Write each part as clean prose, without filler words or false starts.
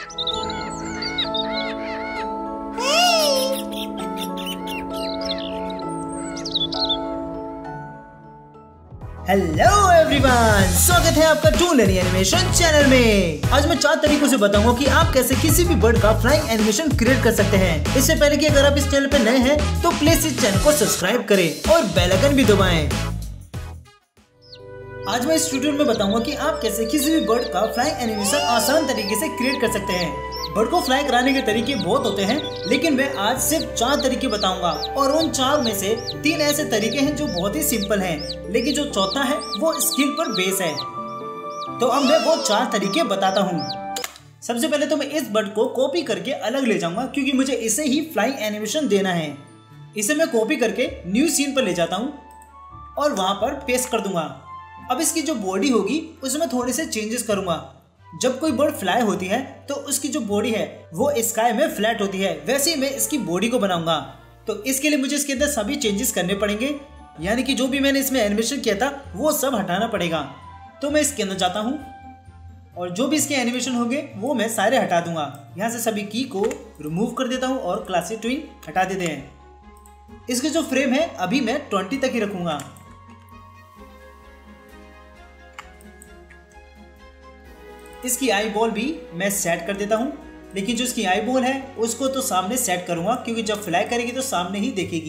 Hello everyone, स्वागत है आपका टू लर्निंग एनिमेशन चैनल में। आज मैं 4 तरीकों से बताऊंगा कि आप कैसे किसी भी बर्ड का फ्लाइंग एनिमेशन क्रिएट कर सकते हैं। इससे पहले कि अगर आप इस चैनल पे नए हैं तो प्लीज इस चैनल को सब्सक्राइब करें और बेल आइकन भी दबाएं। आज मैं इस ट्यूटोरियल में बताऊंगा कि आप कैसे किसी भी बर्ड का फ्लाइंग एनिमेशन आसान तरीके से क्रिएट कर सकते हैं। बर्ड को फ्लाई कराने के तरीके बहुत होते हैं, लेकिन मैं आज सिर्फ 4 तरीके बताऊंगा और उन 4 में से 3 ऐसे तरीके हैं जो बहुत ही सिंपल हैं, लेकिन जो चौथा है वो स्किल पर बेस है। तो अब मैं वो 4 तरीके बताता हूँ। सबसे पहले तो मैं इस बर्ड को कॉपी करके अलग ले जाऊंगा, क्योंकि मुझे इसे ही फ्लाइंग एनिमेशन देना है। इसे मैं कॉपी करके न्यू सीन पर ले जाता हूँ और वहां पर पेस्ट कर दूंगा। अब इसकी जो बॉडी होगी उसमें थोड़े से चेंजेस करूंगा। जब कोई बर्ड फ्लाई होती है तो उसकी जो बॉडी है वो स्काई में फ्लैट होती है, वैसे ही मैं इसकी बॉडी को बनाऊंगा। तो इसके लिए मुझे इसके अंदर सभी चेंजेस करने पड़ेंगे, यानी कि जो भी मैंने इसमें एनिमेशन किया था वो सब हटाना पड़ेगा। तो मैं इसके अंदर जाता हूँ और जो भी इसके एनिमेशन होंगे वो मैं सारे हटा दूंगा। यहाँ से सभी की को रिमूव कर देता हूँ और क्लासिक ट्विन हटा देते हैं। इसके जो फ्रेम है अभी मैं 20 तक ही रखूंगा। इसकी आई बॉल भी मैं सेट कर देता हूं, लेकिन जो इसकी आई बॉल है उसको तो सामने सेट करूंगा, क्योंकि जब फ्लाई करेगी तो सामने ही देखेगी।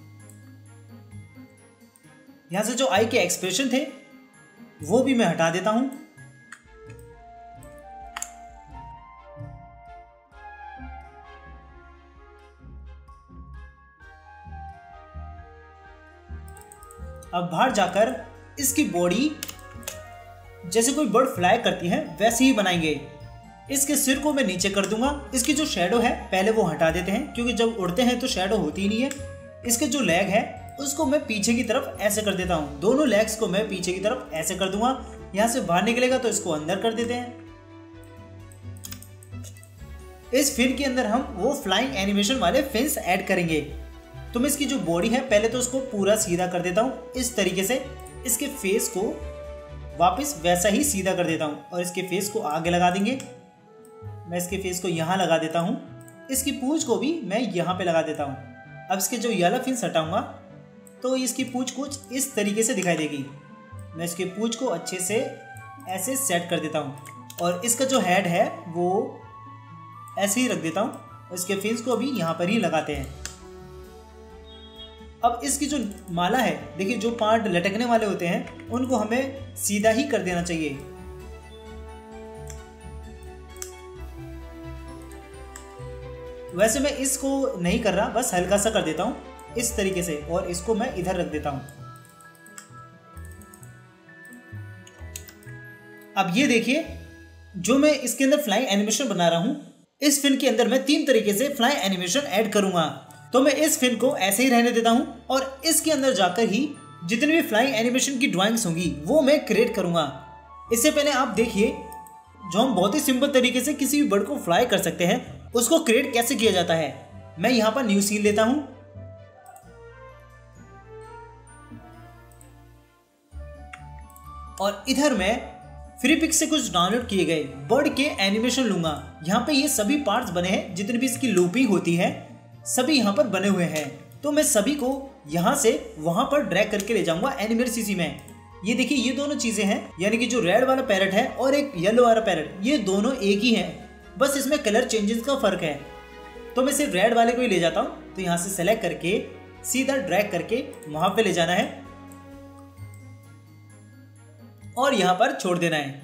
यहां से जो आई के एक्सप्रेशन थे वो भी मैं हटा देता हूं। अब बाहर जाकर इसकी बॉडी जैसे कोई बर्ड फ्लाई करती है वैसे ही बनाएंगे। इसके सिर को मैं नीचे कर दूंगा। इसकी जो शैडो है पहले वो हटा देते हैं, क्योंकि जब उड़ते हैं तो शैडो होती ही नहीं है। इसके जो लेग है उसको मैं पीछे की तरफ ऐसे कर देता हूँ। दोनों लेग्स को मैं पीछे की तरफ ऐसे कर दूंगा। यहाँ से बाहर निकलेगा तो इसको अंदर कर देते हैं। इस फिन के अंदर हम वो फ्लाइंग एनिमेशन वाले फिन्स ऐड करेंगे। तो मैं इसकी जो बॉडी है पहले तो उसको पूरा सीधा कर देता हूँ इस तरीके से। इसके फेस को वापस वैसा ही सीधा कर देता हूँ और इसके फेस को आगे लगा देंगे। मैं इसके फेस को यहाँ लगा देता हूँ। इसकी पूंछ को भी मैं यहाँ पे लगा देता हूँ। अब इसके जो येलो फिन्स हटाऊंगा तो इसकी पूंछ कुछ इस तरीके से दिखाई देगी। मैं इसकी पूंछ को अच्छे से ऐसे सेट कर देता हूँ और इसका जो हेड है वो ऐसे ही रख देता हूँ। इसके फिन्स को भी यहाँ पर ही लगाते हैं। अब इसकी जो माला है, देखिए जो पार्ट लटकने वाले होते हैं उनको हमें सीधा ही कर देना चाहिए। वैसे मैं इसको नहीं कर रहा, बस हल्का सा कर देता हूं इस तरीके से, और इसको मैं इधर रख देता हूं। अब ये देखिए जो मैं इसके अंदर फ्लाइंग एनिमेशन बना रहा हूं, इस फिन के अंदर मैं 3 तरीके से फ्लाइंग एनिमेशन ऐड करूंगा। तो मैं इस फिन को ऐसे ही रहने देता हूं और इसके अंदर जाकर ही जितनी भी फ्लाइंग एनिमेशन की ड्राइंग्स होंगी वो मैं क्रिएट करूंगा। इससे पहले आप देखिए जो हम बहुत ही सिंपल तरीके से किसी भी बर्ड को फ्लाई कर सकते हैं उसको क्रिएट कैसे किया जाता है। मैं यहां पर न्यू सीन लेता हूं और इधर मैं फ्री पिक से कुछ डाउनलोड किए गए बर्ड के एनिमेशन लूंगा। यहाँ पे ये सभी पार्ट्स बने हैं, जितनी भी इसकी लूपिंग होती है सभी यहाँ पर बने हुए हैं। तो मैं सभी को यहाँ से वहां पर ड्रैग करके ले जाऊंगा एनिमेट सीसी में। ये देखिए ये दोनों चीजें हैं, यानी कि जो रेड वाला पैरेट है और एक येलो वाला पैरेट, ये दोनों एक ही हैं, बस इसमें कलर चेंजेस का फर्क है। तो मैं सिर्फ रेड वाले को ही ले जाता हूँ। तो यहाँ से सेलेक्ट करके सीधा ड्रैग करके वहां पे ले जाना है और यहाँ पर छोड़ देना है।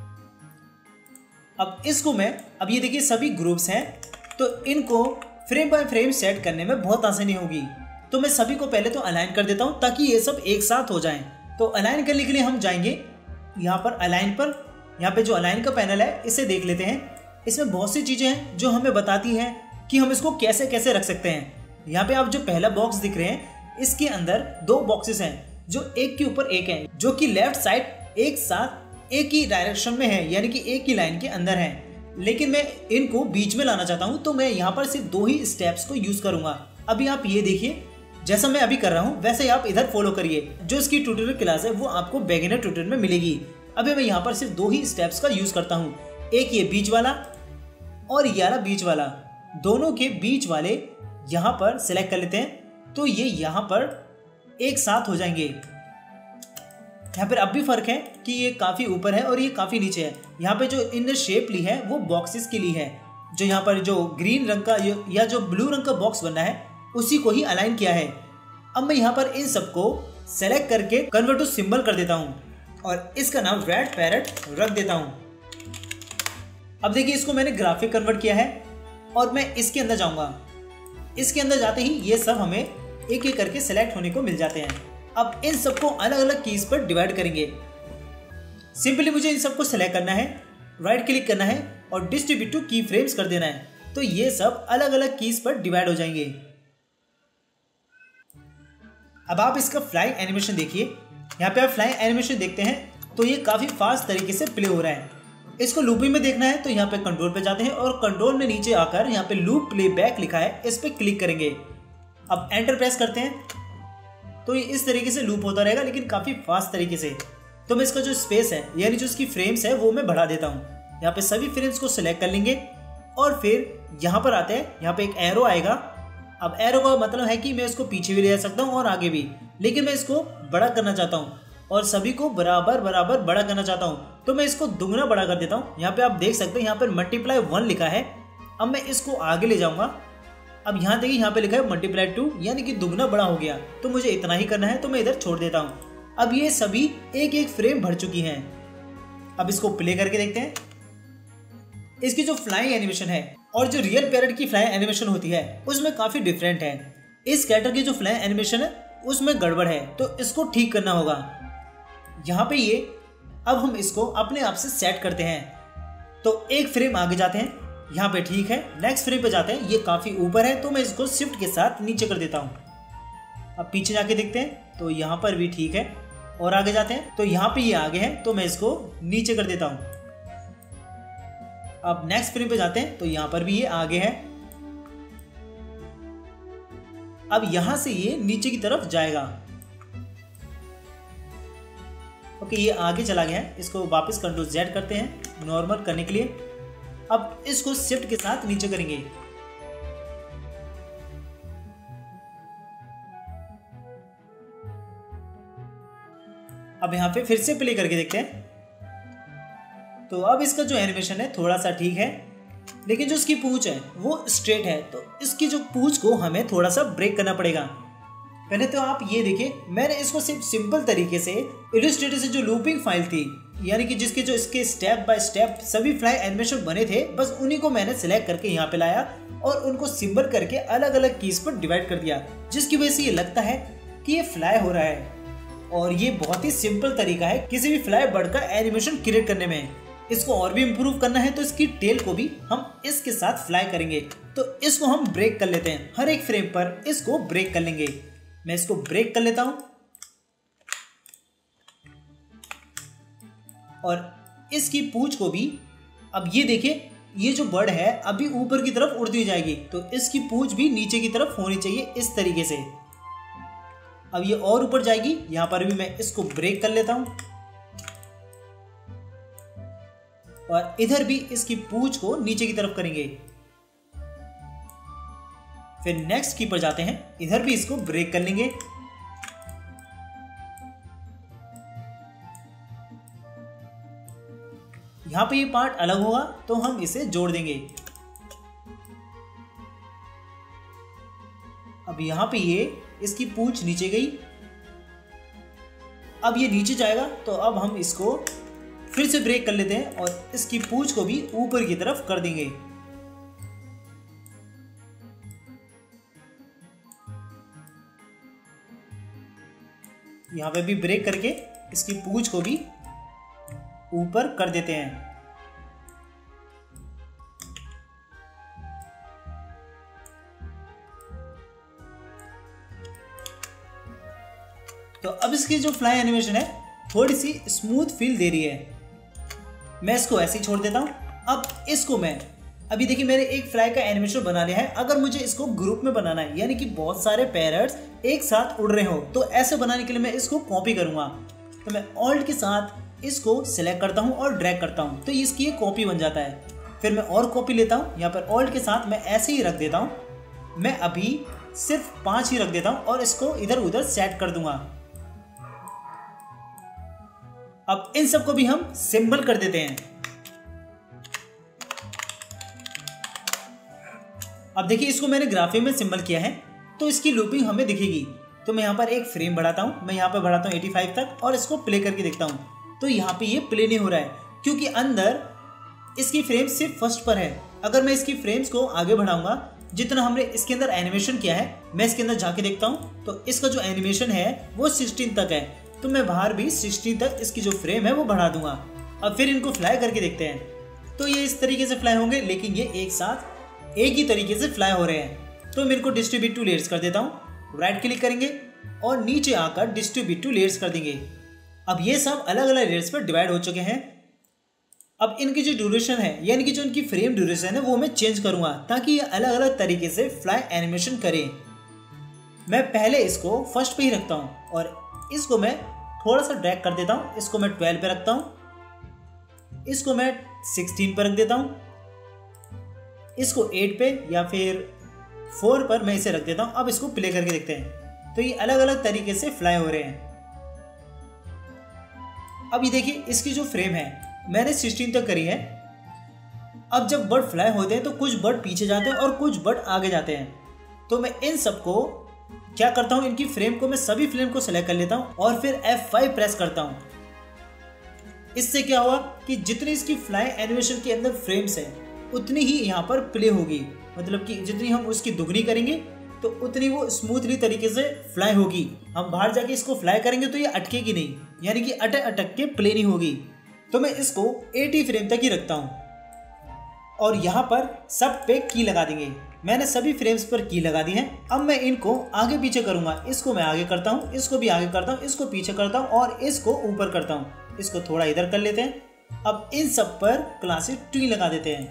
अब इसको मैं, अब ये देखिए सभी ग्रुप्स हैं, तो इनको फ्रेम बाय फ्रेम सेट करने में बहुत आसानी होगी। तो मैं सभी को पहले तो अलाइन कर देता हूं ताकि ये सब एक साथ हो जाएं। तो अलाइन करने के लिए हम जाएंगे यहाँ पर अलाइन पर। यहाँ पे जो अलाइन का पैनल है इसे देख लेते हैं। इसमें बहुत सी चीजें हैं जो हमें बताती हैं कि हम इसको कैसे कैसे रख सकते हैं। यहाँ पे आप जो पहला बॉक्स दिख रहे हैं इसके अंदर 2 बॉक्सेस हैं जो एक के ऊपर एक है, जो कि लेफ्ट साइड एक साथ एक ही डायरेक्शन में है, यानी कि एक ही लाइन के अंदर है। लेकिन मैं इनको बीच में लाना चाहता हूं, तो मैं यहाँ पर सिर्फ 2 ही स्टेप्स को यूज करूंगा। अभी आप ये देखिए जैसा मैं अभी कर रहा हूँ वैसे ही आप इधर फॉलो करिए। जो इसकी ट्यूटोरियल क्लास है वो आपको बिगिनर ट्यूटोरियल में मिलेगी। अभी मैं यहाँ पर सिर्फ 2 ही स्टेप्स का यूज करता हूँ। एक ये बीच वाला और ये वाला बीच वाला, दोनों के बीच वाले यहाँ पर सिलेक्ट कर लेते हैं तो ये यहाँ पर एक साथ हो जाएंगे। यहाँ पर अब भी फर्क है कि ये काफ़ी ऊपर है और ये काफ़ी नीचे है। यहाँ पे जो इनर शेप ली है वो बॉक्सेस के लिए है, जो यहाँ पर जो ग्रीन रंग का या जो ब्लू रंग का बॉक्स बनना है उसी को ही अलाइन किया है। अब मैं यहाँ पर इन सबको सेलेक्ट करके कन्वर्ट टू सिंबल कर देता हूँ और इसका नाम रेड पैरेट रख देता हूँ। अब देखिए इसको मैंने ग्राफिक कन्वर्ट किया है और मैं इसके अंदर जाऊँगा। इसके अंदर जाते ही ये सब हमें एक एक करके सेलेक्ट होने को मिल जाते हैं। अब इन सबको अलग अलग कीज पर डिवाइड करेंगे। सिंपली मुझे इन सबको सेलेक्ट करना है, राइट क्लिक करना है और डिस्ट्रीब्यूट टू की फ्रेम्स कर देना है, तो ये सब अलग अलग कीज पर डिवाइड हो जाएंगे। अब आप इसका फ्लाइंग एनिमेशन देखिए। यहाँ पे आप फ्लाइंग एनिमेशन देखते हैं तो ये काफी फास्ट तरीके से प्ले हो रहा है। इसको लूपिंग में देखना है तो यहाँ पे कंट्रोल पे जाते हैं और कंट्रोल में नीचे आकर यहाँ पे लूप प्लेबैक लिखा है, इस पे क्लिक करेंगे। अब एंटर प्रेस करते हैं तो ये इस तरीके से लूप होता रहेगा, लेकिन काफी फास्ट तरीके से। तो मैं इसका जो स्पेस है यानी जो इसकी फ्रेम्स है वो मैं बढ़ा देता हूँ। यहाँ पे सभी फ्रेम्स को सिलेक्ट कर लेंगे और फिर यहाँ पर आते हैं, यहाँ पे एक एरो आएगा। अब एरो का मतलब है कि मैं इसको पीछे भी ले जा सकता हूँ और आगे भी, लेकिन मैं इसको बड़ा करना चाहता हूँ और सभी को बराबर बराबर बड़ा करना चाहता हूँ, तो मैं इसको दुगना बड़ा कर देता हूँ। यहाँ पे आप देख सकते हैं यहाँ पर मल्टीप्लाई 1 लिखा है। अब मैं इसको आगे ले जाऊंगा। अब यहाँ देखिए यहाँ पे लिखा है मल्टीप्लाई 2 यानी कि दुगना बड़ा हो गया, तो मुझे इतना ही करना है, तो मैं इधर छोड़ देता हूँ। अब ये सभी एक एक फ्रेम भर चुकी हैं। अब इसको प्ले करके देखते हैं। इसकी जो फ्लाइंग एनिमेशन है और जो रियल पैरेट की फ्लाइंग एनिमेशन होती है उसमें काफी डिफरेंट है। इस कैरेक्टर की जो फ्लाइंग एनिमेशन है उसमें गड़बड़ है, तो इसको ठीक करना होगा। यहाँ पे ये अब हम इसको अपने आप से सेट करते हैं। तो एक फ्रेम आगे जाते हैं, यहाँ पे ठीक है। नेक्स्ट फ्रेम पे जाते हैं, ये काफी ऊपर है तो मैं इसको शिफ्ट के साथ नीचे कर देता हूँ। अब पीछे जाके देखते हैं तो यहाँ पर भी ठीक है और आगे जाते हैं तो यहाँ पे ये आगे है तो मैं इसको नीचे कर देता हूँ। अब नेक्स्ट फ्रेम पे जाते हैं तो यहाँ पर भी ये आगे है। अब यहां से ये नीचे की तरफ जाएगा। ओके, ये आगे चला गया है। इसको वापस कंट्रोल Z करते हैं नॉर्मल करने के लिए। अब इसको शिफ्ट के साथ नीचे करेंगे। अब यहां पे फिर से प्ले करके देखते हैं। तो अब इसका जो एनिमेशन है थोड़ा सा ठीक है, लेकिन जो इसकी पूंछ है वो स्ट्रेट है, तो इसकी जो पूंछ को हमें थोड़ा सा ब्रेक करना पड़ेगा। पहले तो आप ये देखिए, मैंने इसको सिर्फ सिंपल तरीके से इलस्ट्रेटर से जो लूपिंग फाइल थी, यानी कि जिसके जो इसके स्टेप बाय स्टेप सभी फ्लाई एनिमेशन बने थे, बस उन्हीं को मैंने सिलेक्ट करके यहाँ पे लाया और उनको सिंबल करके अलग अलग कीज पर डिवाइड कर दिया, जिसकी वजह से ये लगता है कि ये फ्लाई हो रहा है। और ये बहुत ही सिंपल तरीका है किसी भी फ्लाई बर्ड का एनिमेशन क्रिएट करने में। इसको और भी इम्प्रूव करना है तो इसकी टेल को भी हम इसके साथ फ्लाई करेंगे। तो इसको हम ब्रेक कर लेते हैं, हर एक फ्रेम पर इसको ब्रेक कर लेंगे। मैं इसको ब्रेक कर लेता हूं और इसकी पूंछ को भी, अब ये देखिए ये जो बर्ड है अभी ऊपर की तरफ उड़ती जाएगी, तो इसकी पूंछ भी नीचे की तरफ होनी चाहिए इस तरीके से। अब ये और ऊपर जाएगी, यहां पर भी मैं इसको ब्रेक कर लेता हूं और इधर भी इसकी पूंछ को नीचे की तरफ करेंगे। फिर नेक्स्ट की पर जाते हैं, इधर भी इसको ब्रेक कर लेंगे। यहां पे ये पार्ट अलग होगा तो हम इसे जोड़ देंगे। अब यहां पे ये इसकी पूंछ नीचे गई, अब ये नीचे जाएगा तो अब हम इसको फिर से ब्रेक कर लेते हैं और इसकी पूंछ को भी ऊपर की तरफ कर देंगे। यहां पे भी ब्रेक करके इसकी पूंछ को भी ऊपर कर देते हैं। तो अब इसकी जो फ्लाई एनिमेशन है थोड़ी सी स्मूथ फील दे रही है। मैं इसको ऐसे ही छोड़ देता हूं। अब इसको मैं अभी देखिए मैंने एक फ्लाई का एनिमेशन बना लिया है। अगर मुझे इसको ग्रुप में बनाना है, यानी कि बहुत सारे पैरट्स एक साथ उड़ रहे हो, तो ऐसे बनाने के लिए मैं इसको कॉपी करूंगा। तो मैं ऑल्ट के साथ इसको सिलेक्ट करता हूं और ड्रैग करता हूं, तो इसकी एक कॉपी बन जाता है। फिर मैं और कॉपी लेता हूँ, यहाँ पर ऑल्ट के साथ मैं ऐसे ही रख देता हूँ। मैं अभी सिर्फ 5 ही रख देता हूँ और इसको इधर उधर सेट कर दूंगा। अब इन सबको भी हम सिंबल कर देते हैं। अब देखिए इसको मैंने ग्राफिक में सिंबल किया है तो इसकी लूपिंग हमें दिखेगी। तो मैं यहाँ पर एक फ्रेम बढ़ाता हूँ, मैं यहाँ पर बढ़ाता हूँ 85 तक और इसको प्ले करके देखता हूँ। तो यहाँ पे ये प्ले नहीं हो रहा है क्योंकि अंदर इसकी फ्रेम सिर्फ फर्स्ट पर है। अगर मैं इसकी फ्रेम्स को आगे बढ़ाऊंगा, जितना हमने इसके अंदर एनिमेशन किया है, मैं इसके अंदर जाके देखता हूँ तो इसका जो एनिमेशन है वो 16 तक है। तो मैं बाहर भी 16 तक इसकी जो फ्रेम है वो बढ़ा दूंगा। अब फिर इनको फ्लाई करके देखते हैं। तो ये इस तरीके से फ्लाई होंगे, लेकिन ये एक साथ एक ही तरीके से फ्लाई हो रहे हैं। तो मेरे को डिस्ट्रीब्यूट टू लेयर्स कर देता हूँ, राइट क्लिक करेंगे और नीचे आकर डिस्ट्रीब्यूट टू लेयर्स कर देंगे। अब ये सब अलग अलग लेयर्स पर डिवाइड हो चुके हैं। अब इनकी जो ड्यूरेशन है, यानी कि जो इनकी फ्रेम ड्यूरेशन है, वो मैं चेंज करूंगा ताकि ये अलग अलग तरीके से फ्लाई एनिमेशन करें। मैं पहले इसको फर्स्ट पे ही रखता हूँ और इसको मैं थोड़ा सा ड्रैग कर देता हूँ। इसको मैं 12 पे रखता हूँ, इसको मैं 16 पे रख देता हूँ, इसको 8 पे या फिर 4 पर मैं इसे रख देता हूँ। अब इसको प्ले करके देखते हैं। तो ये अलग अलग तरीके से फ्लाई हो रहे हैं। अब ये देखिए इसकी जो फ्रेम है मैंने 16 तक करी है। अब जब बर्ड फ्लाई होते हैं तो कुछ बर्ड पीछे जाते हैं और कुछ बर्ड आगे जाते हैं। तो मैं इन सबको क्या करता हूँ, इनकी फ्रेम को मैं सभी फ्रेम को सेलेक्ट कर लेता हूँ और फिर F5 प्रेस करता हूँ। इससे क्या हुआ कि जितनी इसकी फ्लाई एनिमेशन के अंदर फ्रेम्स है उतनी ही यहाँ पर प्ले होगी। मतलब कि जितनी हम उसकी दुगनी करेंगे तो उतनी वो स्मूथली तरीके से फ्लाई होगी। हम बाहर जाके इसको फ्लाई करेंगे तो ये अटकेगी नहीं, यानी कि अटक अटक के प्ले नहीं होगी। तो मैं इसको 80 फ्रेम तक ही रखता हूँ और यहाँ पर सब पे की लगा देंगे। मैंने सभी फ्रेम्स पर की लगा दी है। अब मैं इनको आगे पीछे करूंगा। इसको मैं आगे करता हूँ, इसको भी आगे करता हूँ, इसको पीछे करता हूँ और इसको ऊपर करता हूँ। इसको थोड़ा इधर कर लेते हैं। अब इन सब पर क्लासिक ट्री लगा देते हैं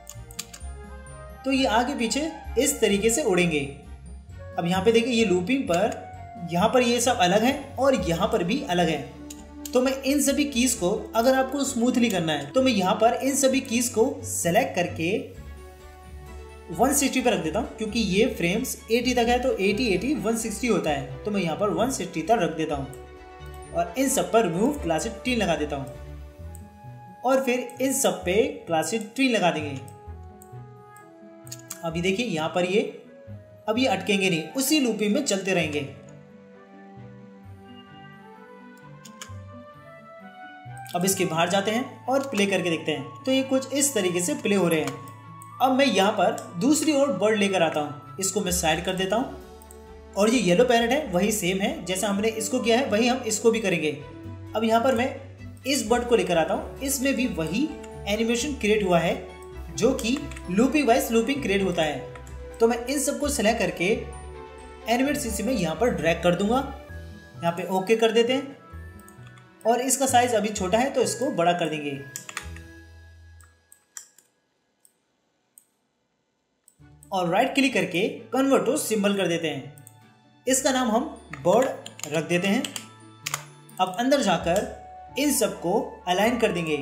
तो ये आगे पीछे इस तरीके से उड़ेंगे। अब यहाँ पे देखिए ये लूपिंग पर यहाँ पर ये सब अलग है और यहाँ पर भी अलग है। तो मैं इन सभी कीज को, अगर आपको स्मूथली करना है तो मैं यहाँ पर इन सभी कीज को सेलेक्ट करके 160 पर रख देता हूँ क्योंकि ये फ्रेम्स 80 तक है तो 80 80 160 होता है। तो मैं यहाँ पर 160 तक रख देता हूँ और इन सब पर रिमूव क्लासिक ट्री लगा देता हूँ और फिर इन सब पे क्लासिक ट्री लगा देंगे। अभी देखिए यहाँ पर ये अब ये अटकेंगे नहीं, उसी लूपिंग में चलते रहेंगे। अब इसके बाहर जाते हैं और प्ले करके देखते हैं। तो ये कुछ इस तरीके से प्ले हो रहे हैं। अब मैं यहाँ पर दूसरी ओर बर्ड लेकर आता हूँ, इसको मैं साइड कर देता हूँ और ये येलो पैरेट है वही सेम है जैसा हमने इसको किया है वही हम इसको भी करेंगे। अब यहाँ पर मैं इस बर्ड को लेकर आता हूँ, इसमें भी वही एनिमेशन क्रिएट हुआ है जो कि लूपिंग वाइज लूपिंग क्रिएट होता है। तो मैं इन सबको सेलेक्ट करके एनिमेट सीसी में यहाँ पर ड्रैग कर दूंगा। यहाँ पे ओके कर देते हैं और इसका साइज अभी छोटा है तो इसको बड़ा कर देंगे। और राइट क्लिक करके कन्वर्ट टू सिंबल कर देते हैं। इसका नाम हम बर्ड रख देते हैं। अब अंदर जाकर इन सबको अलाइन कर देंगे।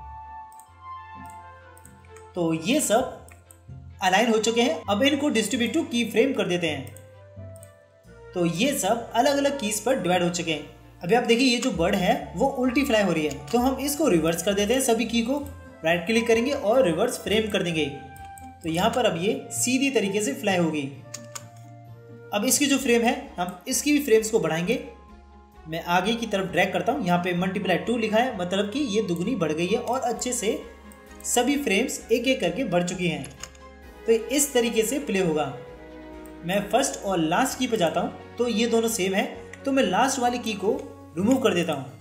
तो ये सब अलाइन हो चुके हैं। अब इनको डिस्ट्रीब्यूट टू की फ्रेम कर देते हैं। तो ये सब अलग अलग कीज पर डिवाइड हो चुके हैं। अभी आप देखिए ये जो बर्ड है वो उल्टी फ्लाई हो रही है तो हम इसको रिवर्स कर देते हैं। सभी की को राइट क्लिक करेंगे और रिवर्स फ्रेम कर देंगे। तो यहाँ पर अब ये सीधी तरीके से फ्लाई होगी। अब इसकी जो फ्रेम है हम इसकी भी फ्रेम्स को बढ़ाएंगे। मैं आगे की तरफ ड्रैग करता हूँ, यहाँ पे मल्टीप्लाई 2 लिखा है, मतलब कि ये दुगनी बढ़ गई है और अच्छे से सभी फ्रेम्स एक एक करके बढ़ चुकी हैं। तो इस तरीके से प्ले होगा। मैं फर्स्ट और लास्ट की पे जाता हूँ तो ये दोनों सेम है तो मैं लास्ट वाली की को रिमूव कर देता हूँ।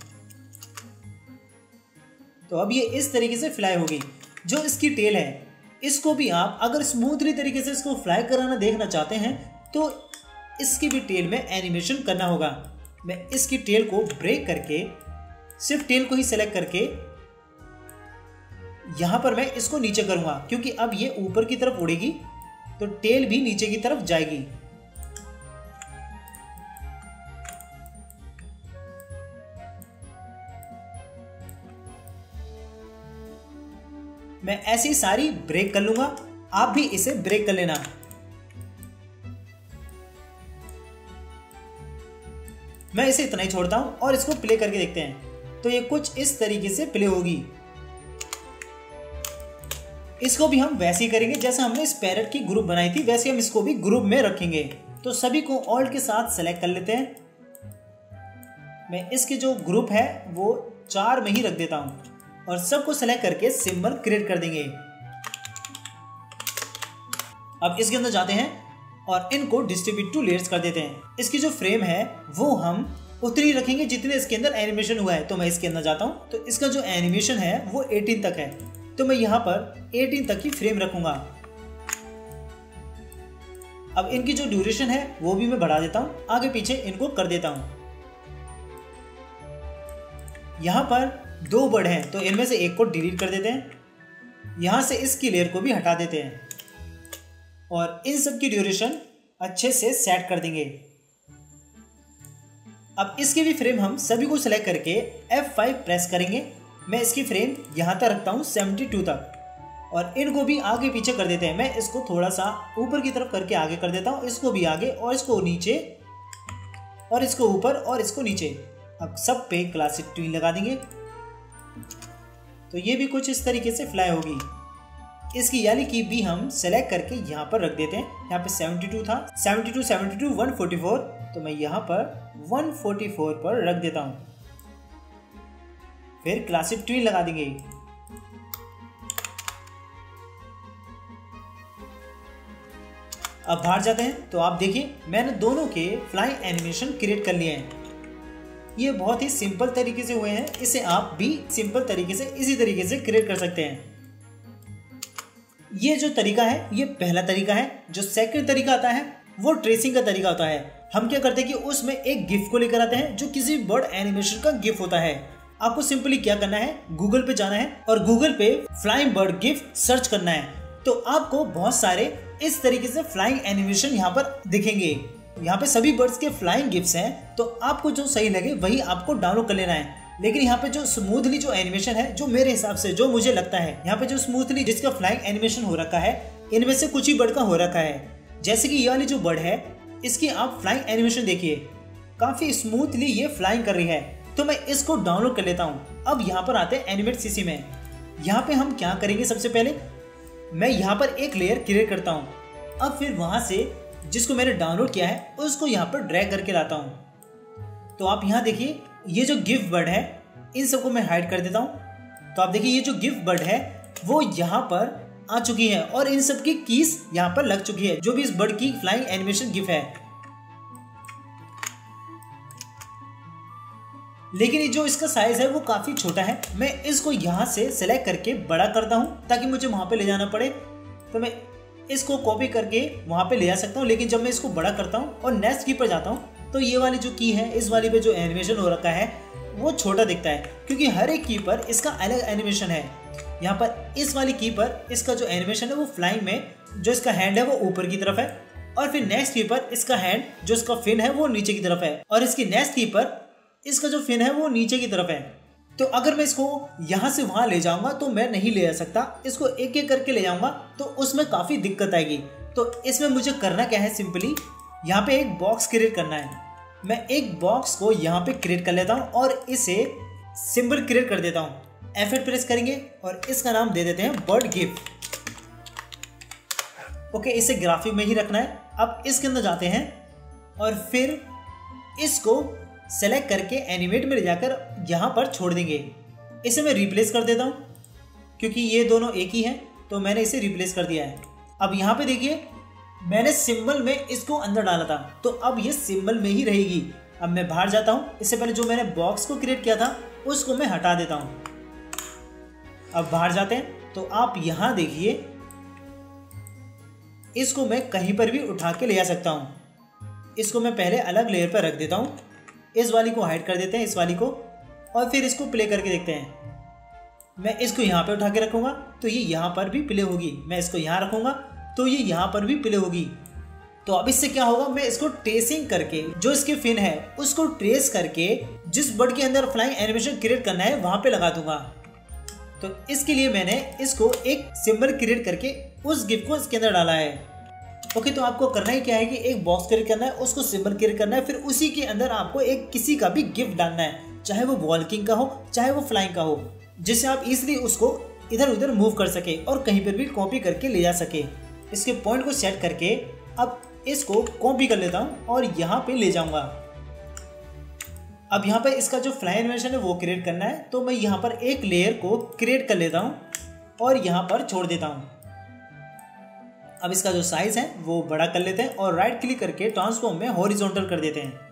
तो अब ये इस तरीके से फ्लाई होगी। जो इसकी टेल है इसको भी आप अगर स्मूथली तरीके से इसको फ्लाई कराना देखना चाहते हैं तो इसकी भी टेल में एनिमेशन करना होगा। मैं इसकी टेल को ब्रेक करके सिर्फ टेल को ही सेलेक्ट करके यहां पर मैं इसको नीचे करूंगा क्योंकि अब ये ऊपर की तरफ उड़ेगी तो टेल भी नीचे की तरफ जाएगी। मैं ऐसी सारी ब्रेक कर लूंगा, आप भी इसे ब्रेक कर लेना। मैं इसे इतना ही छोड़ता हूं और इसको प्ले करके देखते हैं। तो ये कुछ इस तरीके से प्ले होगी। इसको भी हम वैसे ही करेंगे जैसे हमने इस पैरेट की ग्रुप बनाई थी, वैसे हम इसको भी ग्रुप में रखेंगे। तो सभी को ऑल्ट के साथ सेलेक्ट कर लेते हैं। मैं इसके जो ग्रुप है वो 4 में ही रख देता हूं और सबको सेलेक्ट करके सिंबल क्रिएट कर देंगे। अब इसके अंदर जाते हैं और इनको डिस्ट्रीब्यूट टू लेयर्स कर देते हैं। इसकी जो फ्रेम है वो हम उतनी रखेंगे जितने इसके अंदर एनिमेशन हुआ है। तो मैं इसके अंदर जाता हूं, तो इसका जो एनिमेशन है वो 18 तक है, तो मैं यहाँ पर 18 तक की फ्रेम रखूंगा। अब इनकी जो ड्यूरेशन है वो भी मैं बढ़ा देता हूं, आगे पीछे इनको कर देता हूं। यहाँ पर 2 बर्ड हैं तो इनमें से एक को डिलीट कर देते हैं। यहाँ से इसकी लेयर को भी हटा देते हैं और इन सब की ड्यूरेशन अच्छे से सेट कर देंगे। अब इसकी भी फ्रेम हम सभी को सिलेक्ट करके F5 प्रेस करेंगे। मैं इसकी फ्रेम यहाँ तक रखता हूँ 72 तक और इनको भी आगे पीछे कर देते हैं। मैं इसको थोड़ा सा ऊपर की तरफ करके आगे कर देता हूँ, इसको भी आगे और इसको नीचे और इसको ऊपर और इसको नीचे। अब सब पे क्लासिक ट्विन लगा देंगे तो ये भी कुछ इस तरीके से फ्लाई होगी। इसकी याली की भी हम सेलेक्ट करके यहाँ पर रख देते हैं। यहाँ पे 72 था, 72, 72, 144, तो मैं यहाँ पर 144 पर रख देता हूँ। फिर क्लासिक ट्विन लगा देंगे। अब बाहर जाते हैं तो आप देखिए मैंने दोनों के फ्लाइंग एनिमेशन क्रिएट कर लिए हैं। ये बहुत ही सिंपल तरीके से हुए हैं, इसे आप भी सिंपल तरीके से इसी तरीके से क्रिएट कर सकते हैं। ये जो तरीका है ये पहला तरीका है। जो सेकंड तरीका आता है वो ट्रेसिंग का तरीका होता है। हम क्या करते हैं कि उसमें एक गिफ को लेकर आते हैं जो किसी बर्ड एनिमेशन का गिफ होता है। आपको सिंपली क्या करना है, गूगल पे जाना है और गूगल पे फ्लाइंग बर्ड गिफ सर्च करना है। तो आपको बहुत सारे इस तरीके से फ्लाइंग एनिमेशन यहाँ पर दिखेंगे। यहाँ पे सभी बर्ड्स के फ्लाइंग गिफ्ट्स हैं, तो आपको जो सही लगे वही आपको डाउनलोड कर लेना है। लेकिन यहाँ पे जो स्मूथली जो एनिमेशन है, जो मेरे हिसाब से जो मुझे लगता है, यहाँ पे जो स्मूथली जिसका फ्लाइंग एनिमेशन हो रखा है, इनमें से कुछ ही बर्ड का हो रखा है। जैसे कि ये वाली जो बर्ड है इसकी आप फ्लाइंग एनिमेशन देखिए, काफी स्मूथली ये फ्लाइंग कर रही है। तो मैं इसको डाउनलोड कर लेता हूँ। अब यहाँ पर आते हैं एनिमेट सीसी में। यहाँ पे हम क्या करेंगे, सबसे पहले मैं यहाँ पर एक लेयर क्रिएट करता हूँ। अब फिर वहां से जिसको मैंने डाउनलोड किया है उसको यहाँ पर ड्रैग करके लाता हूँ। तो आप यहाँ देखिए ये जो गिफ्ट बर्ड है इन सबको मैं हाइड कर देता हूँ। तो आप देखिए ये जो गिफ्ट बर्ड है वो यहाँ पर आ चुकी है और इन सब की कीज यहाँ पर लग चुकी है, जो भी इस बर्ड की फ्लाइंग एनिमेशन गिफ्ट है। लेकिन ये जो इसका साइज है वो काफी छोटा है। मैं इसको यहाँ से सेलेक्ट करके बड़ा करता हूँ ताकि मुझे वहां पे ले जाना पड़े। तो मैं इसको कॉपी करके वहां पे ले जा सकता हूँ। लेकिन जब मैं इसको बड़ा करता हूँ और नेक्स्ट की पर जाता हूँ तो ये वाली जो की है, इस वाली पे जो एनिमेशन हो रखा है वो छोटा दिखता है, क्योंकि हर एक की पर इसका अलग एनिमेशन है। यहाँ पर इस वाली की पर इसका जो एनिमेशन है वो फ्लाइंग में, जो इसका हैंड है वो ऊपर की तरफ है, और फिर नेक्स्ट की पर इसका हैंड जो इसका फिन है वो नीचे की तरफ है, और इसकी नेक्स्ट की पर इसका जो फिन है वो नीचे की तरफ है। तो अगर मैं इसको यहाँ से वहां ले जाऊंगा तो मैं नहीं ले जा सकता, इसको एक एक करके ले जाऊंगा तो उसमें काफी दिक्कत आएगी। तो इसमें मुझे करना क्या है, सिंपली यहाँ पे एक बॉक्स क्रिएट करना है। मैं एक बॉक्स को यहाँ पे क्रिएट कर लेता हूँ और इसे सिंबल क्रिएट कर देता हूँ। F8 प्रेस करेंगे और इसका नाम दे देते हैं बर्ड गिफ्ट। ओके, इसे ग्राफिक में ही रखना है। अब इसके अंदर जाते हैं और फिर इसको सेलेक्ट करके एनिमेट में ले जाकर यहाँ पर छोड़ देंगे। इसे मैं रिप्लेस कर देता हूँ क्योंकि ये दोनों एक ही हैं, तो मैंने इसे रिप्लेस कर दिया है। अब यहाँ पे देखिए मैंने सिंबल में इसको अंदर डाला था, तो अब ये सिंबल में ही रहेगी। अब मैं बाहर जाता हूँ, इससे पहले जो मैंने बॉक्स को क्रिएट किया था उसको मैं हटा देता हूँ। अब बाहर जाते हैं तो आप यहाँ देखिए इसको मैं कहीं पर भी उठा के ले जा सकता हूँ। इसको मैं पहले अलग लेयर पर रख देता हूँ। इस वाली को हाइड कर देते हैं, इस वाली को, और फिर इसको प्ले करके देखते हैं। मैं इसको यहाँ पे उठा के रखूंगा तो ये यहाँ पर भी प्ले होगी। मैं इसको यहाँ रखूंगा तो ये यहाँ पर भी प्ले होगी। तो अब इससे क्या होगा, मैं इसको ट्रेसिंग करके जो इसके फिन है उसको ट्रेस करके जिस बर्ड के अंदर फ्लाइंग एनिमेशन क्रिएट करना है वहां पे लगा दूंगा। तो इसके लिए मैंने इसको एक सिंबल क्रिएट करके उस गिफ को इसके अंदर डाला है। ओके, तो आपको करना ही क्या है कि एक बॉक्स क्रिएट करना है, उसको सिंबल क्रिएट करना है, फिर उसी के अंदर आपको एक किसी का भी गिफ्ट डालना है, चाहे वो वॉल किंग का हो चाहे वो फ्लाइंग का हो, जिससे आप इजीली उसको इधर उधर मूव कर सके और कहीं पर भी कॉपी करके ले जा सके। इसके पॉइंट को सेट करके अब इसको कॉपी कर लेता हूँ और यहाँ पे ले जाऊंगा। अब यहाँ पर इसका जो फ्लाई एनिमेशन है वो क्रिएट करना है, तो मैं यहाँ पर एक लेयर को क्रिएट कर लेता हूँ और यहाँ पर छोड़ देता हूँ। अब इसका जो साइज है वो बड़ा कर लेते हैं और राइट क्लिक करके ट्रांसफॉर्म में हॉरिजॉन्टल कर देते हैं।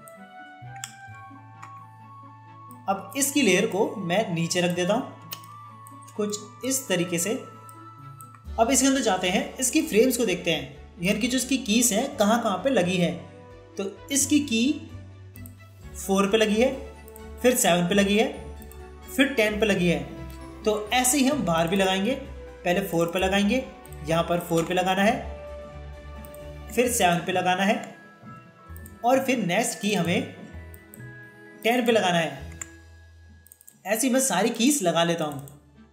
अब इसकी लेयर को मैं नीचे रख देता हूँ कुछ इस तरीके से। अब इसके अंदर जाते हैं, इसकी फ्रेम्स को देखते हैं, यानी कि जो इसकी कीज है कहाँ कहाँ पे लगी है। तो इसकी की 4 पे लगी है, फिर 7 पे लगी है, फिर 10 पे लगी है। तो ऐसे ही हम बाहर भी लगाएंगे, पहले 4 पे लगाएंगे, यहाँ पर 4 पे लगाना है, फिर 7 पे लगाना है और फिर नेक्स्ट की हमें 10 पे लगाना है। ऐसे ही मैं सारी कीज लगा लेता हूँ।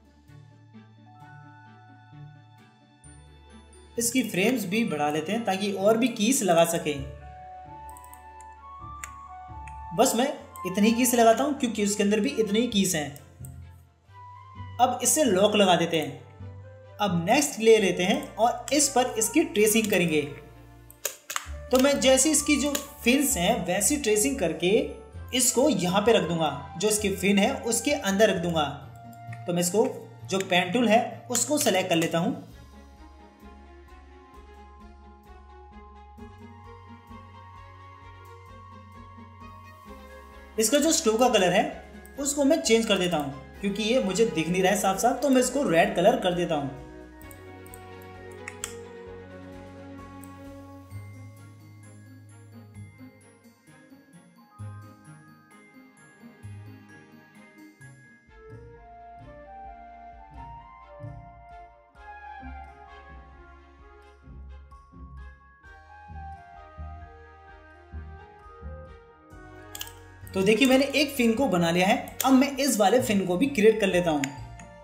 इसकी फ्रेम्स भी बढ़ा लेते हैं ताकि और भी कीज लगा सकें। बस मैं इतनी कीज लगाता हूं क्योंकि उसके अंदर भी इतनी ही कीज हैं। अब इससे लॉक लगा देते हैं। अब नेक्स्ट ले लेते हैं और इस पर इसकी ट्रेसिंग करेंगे। तो मैं जैसे इसकी जो फिन्स हैं वैसी ट्रेसिंग करके इसको यहां पे रख दूंगा, जो इसकी फिन है उसके अंदर रख दूंगा। तो मैं इसको जो पेन टूल है उसको सेलेक्ट कर लेता हूं। इसका जो स्टोव का कलर है उसको मैं चेंज कर देता हूं क्योंकि ये मुझे दिख नहीं रहा है साफ साफ, तो मैं इसको रेड कलर कर देता हूं। तो देखिए मैंने एक फिन को बना लिया है। अब मैं इस वाले फिन को भी क्रिएट कर लेता हूं।